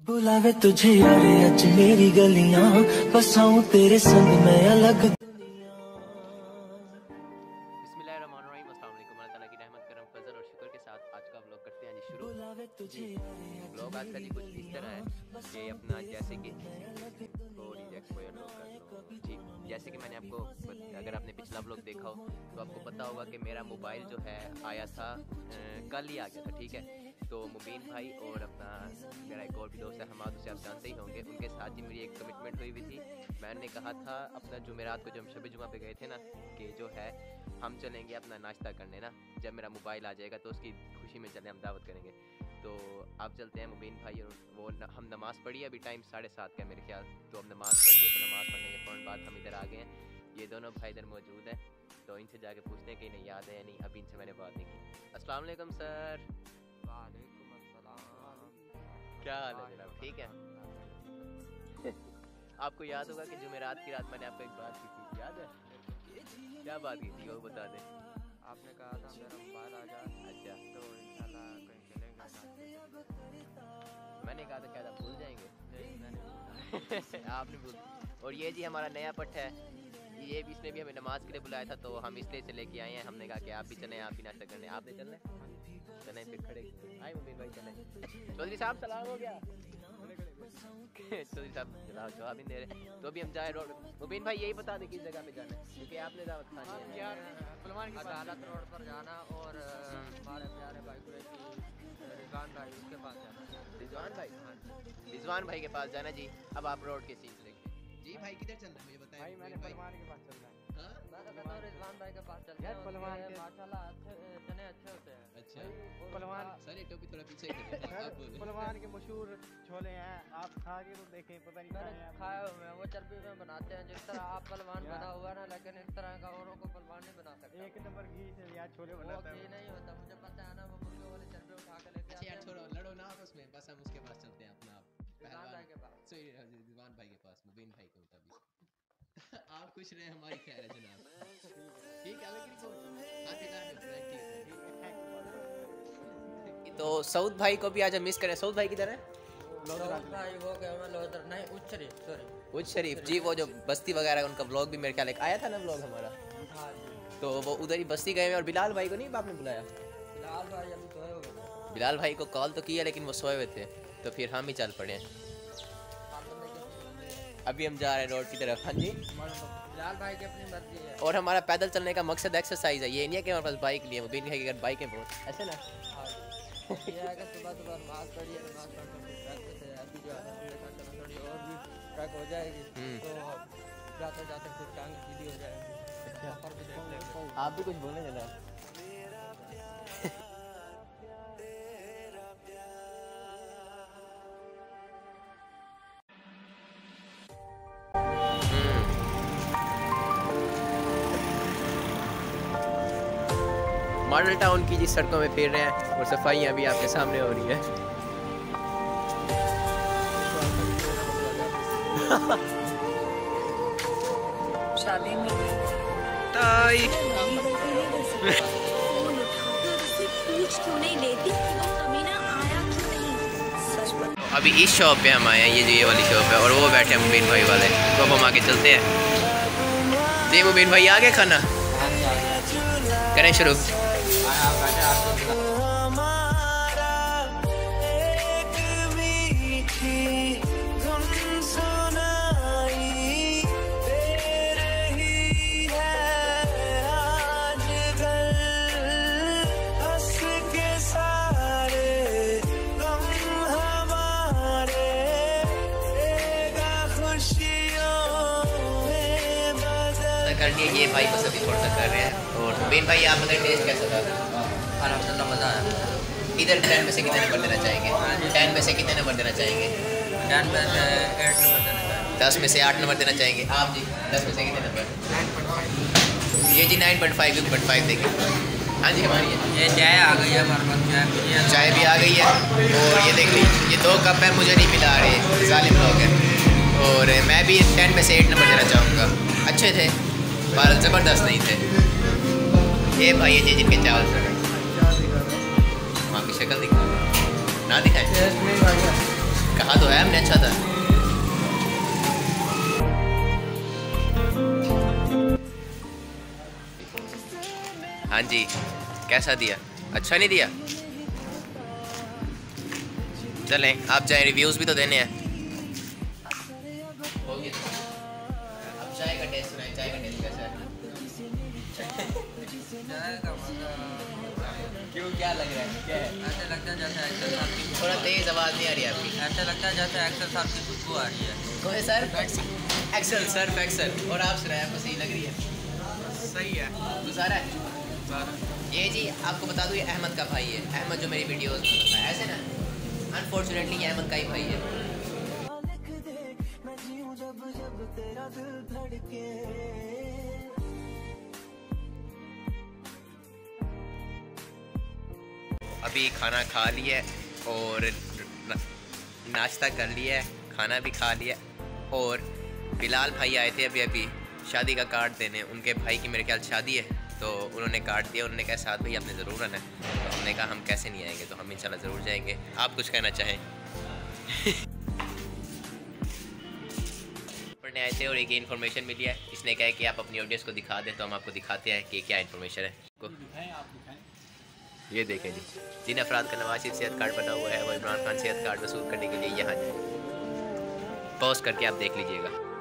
बुलावे तुझे यारे अज मेरी गलियां, बसाऊं तेरे संग मैं अलग दुनिया। बिस्मिल्लाहिर्रहमानिर्रहीम, अस्सलाम वालेकुम। अल्लाह ताला की रहमत करम फजल और शुक्र के साथ आज का व्लॉग करते हैं जी शुरू। व्लॉग आज का जी कुछ इस तरह है कि अपना जैसे कि थोड़ी जी जैसे कि मैंने आपको, अगर आपने पिछला व्लॉग देखा हो तो आपको पता होगा कि मेरा मोबाइल जो है आया था, कल ही आ गया था, ठीक है। तो मुबीन भाई और अपना मेरा एक और भी दोस्त है हमाद, उसे आप जानते ही होंगे, उनके साथ ही मेरी एक कमिटमेंट हुई हुई थी। मैंने कहा था अपना जुमेरात को, जब हम शब जुमा पे गए थे ना, कि जो है हम चलेंगे अपना नाश्ता करने ना, जब मेरा मोबाइल आ जाएगा तो उसकी खुशी में चले, हम दावत करेंगे। तो आप चलते हैं मुबीन भाई और वो हम नमाज़ पढ़ी, अभी टाइम 7:30 का मेरे ख्याल, तो अब नमाज़ पढ़ी है, तो नमाज़ पढ़ने के फ़ौरन बाद हम इधर आ गए हैं। ये दोनों भाई इधर मौजूद हैं, तो इनसे जाके पूछते हैं कि इन्हें याद है या नहीं, अभी इनसे मैंने बात नहीं की। अस्सलाम वालेकुम सर। वालेकुम अस्सलाम। क्या हाल है जनाब, ठीक है? आपको याद होगा कि जुमेरात की रात मैंने आपको एक बात की थी, याद है? क्या बात की थी वो बता दें। आपने कहा था मेरा मोबाइल आ जाए, अच्छा, तो इंशाल्लाह कहीं चलेंगे। मैंने कहा था क्या आप भूल जाएंगे? नहीं, मैंने आपने भूल। और ये जी हमारा नया पट है, ये भी, इसने भी हमें नमाज के लिए बुलाया था, तो हम इसलिए से लेके आए हैं। हमने कहा कि आप भी चलें, आप भी नाश्ता करने। आपने चलना है? चलें फिर, खड़े आए मुबीन भाई, चलें। चौधरी साहब सलाम हो गया। चौधरी साहब जवाब ही दे रहे, तो अभी हम जाए रोड। मुबीन भाई यही बता दें किस जगह पे जाना है, क्योंकि आपने दावत खानी है। यार सलमान की अदालत रोड पर जाना और हमारे प्यारे भाई रिजवान भाई उसके पास जाना। रिजवान भाई, रिजवान भाई के पास जाना जी। अब आप रोड के सीन लेंगे जी। भाई किधर चलना है मुझे बताएं। भाई मैंने सलमान के पास चलना है। हाँ? मैं तो कहता हूँ रिजवान भाई के पास चलते हैं, माशाल्लाह चने अच्छे होते हैं। अच्छा, पलवान सर ये टोपी थोड़ा पीछे कर दो, आप बोलो। पलवान के मशहूर छोले हैं, आप खा के तो देखें, पता नहीं खाए हुए हैं। वो चर्बी में बनाते हैं, जिस तरह आप पलवान बना हुआ ना, लेकिन इस तरह का औरों को पलवान नहीं बना सकते। एक नंबर घी से यार छोले बनाते हैं। वो घी नहीं होता, मुझे पता है ना, वो मुर्गे वाली चर्बी उठा के लेके आते हैं। यार छोड़ो, लड़ो ना आपस में, बस हम उसके पास चलते हैं अपना रिजवान भाई के पास। रिजवान भाई के पास, मुबीन भाई के मुताबिक। आप खुश रहे, हमारी खैर है जनाब। ठीक है, तो सऊद भाई को भी आज हम मिस करें। सऊद भाई किधर है? भाई वो क्या मैं लोधर नहीं, उच्च शरीफ, सॉरी उच्च शरीफ जी, वो जो बस्ती वगैरह उनका व्लॉग भी मेरे ख्याल एक आया था ना, व्लॉग हमारा, तो वो उधर ही बस्ती गए हैं। और बिलाल भाई को नहीं आपने बुलाया? बिलाल भाई अभी सोए हुए थे। बिलाल भाई को कॉल तो किया, लेकिन वो सोए हुए थे, तो फिर हम ही चल पड़े। अभी हम जा रहे हैं रोड की तरफ। हाँ जी, बिलाल भाई की अपनी मर्जी है। और हमारा पैदल चलने का मकसद एक्सरसाइज है, ये नहीं है कि हमारे पास बाइक लिए। मुबीन भाई की अगर बाइक है बहुत ऐसे ना, ये है कि सुबह सुबह नमाज पढ़ी है, नमाज पढ़कर ट्रक से अभी जो है ना थोड़ी और भी ट्रक हो जाएगी, तो जाते जाते कुछ टांग सीधी हो जाएगी। सफर भी देख लेंगे। आप भी कुछ बोले जनाब। मॉडल टाउन की जिस सड़कों में फिर रहे हैं, और सफाइयाँ भी आपके सामने हो रही है। शादी में ताई पूछ क्यों नहीं लेती, कमीना आया क्यों नहीं? सच बता। अभी इस शॉप पे हम आए हैं, ये जो ये वाली शॉप है, और वो बैठे हैं मुबीन भाई वाले, तो अब हम आगे चलते हैं। जी मुबीन भाई आ गए, खाना करें शुरू। करनी है, ये भाई बस अभी थोड़ा सा कर रहे हैं। और मुबीन भाई आप बताएं टेस्ट कैसा था? अल्हम्दुलिल्लाह मज़ा आया। इधर 10 में से कितने नंबर देना चाहेंगे? 10 में से कितने नंबर देना चाहेंगे? 10 में से 8 नंबर देना चाहिए। 10 में से 8 नंबर देना चाहेंगे। आप जी 10 में से कितने नंबर? 9.5। ये जी 9.5 9.5 देंगे। हाँ जी, हमारी ये चाय आ गई है हमारे पास, चाय भी आ गई है। और ये देख लीजिए, ये 2 कप है, मुझे नहीं मिला रहे, जालिम लोग हैं। और मैं भी 10 में से 8 नंबर देना चाहूँगा। अच्छे थे पर ज़बरदस्त नहीं थे। ये भाई जी जिनके चावल से वहाँ की शक्ल दिखा ना दिखाए। कहा तो है हमने अच्छा था। हाँ जी, कैसा दिया? अच्छा नहीं दिया? चलें आप जाएं, रिव्यूज़ भी तो देने हैं। अब चाय का टेस्ट सुनाएं, चाय का टेस्ट कैसा है? क्यों, क्या लग रहा है? क्या है? ऐसे लगता है जैसे एक्सल साहब की थोड़ा तेज़ आवाज़ नहीं आ रही आपकी। ऐसे लगता है जैसे एक्सल साहब की खुशबू आ रही है। कोई सर एक्सल, सर्फ एक्सल। और आप सुनाएं, आपको सही लग रही है? सही है। गुजारा है ये जी। आपको बता दूँ ये अहमद का भाई है, अहमद जो मेरी वीडियोस में होता है ऐसे ना, अनफॉर्चुनेटली ये अहमद का ही भाई है। अभी खाना खा लिया और नाश्ता कर लिया है, खाना भी खा लिया। और बिलाल भाई आए थे अभी अभी शादी का कार्ड देने, उनके भाई की मेरे ख्याल शादी है, तो उन्होंने कार्ड दिया। उन्होंने कहा साथ भाई आपने ज़रूर आना है, तो हमने कहा हम कैसे नहीं आएंगे, तो हम इंशाल्लाह ज़रूर जाएंगे। आप कुछ कहना चाहें? पढ़ने आए थे और एक इन्फॉर्मेशन मिली है, इसने कहा कि आप अपनी ऑडियंस को दिखा दें, तो हम आपको दिखाते हैं कि क्या इन्फॉर्मेशन है। ये देखें जी, जिन अफराद का नवाज शरीफ सेहत कार्ड बना हुआ है वो इमरान खान सेहत कार्ड वसूल करने के लिए यहाँ जाए। पॉज करके आप देख लीजिएगा।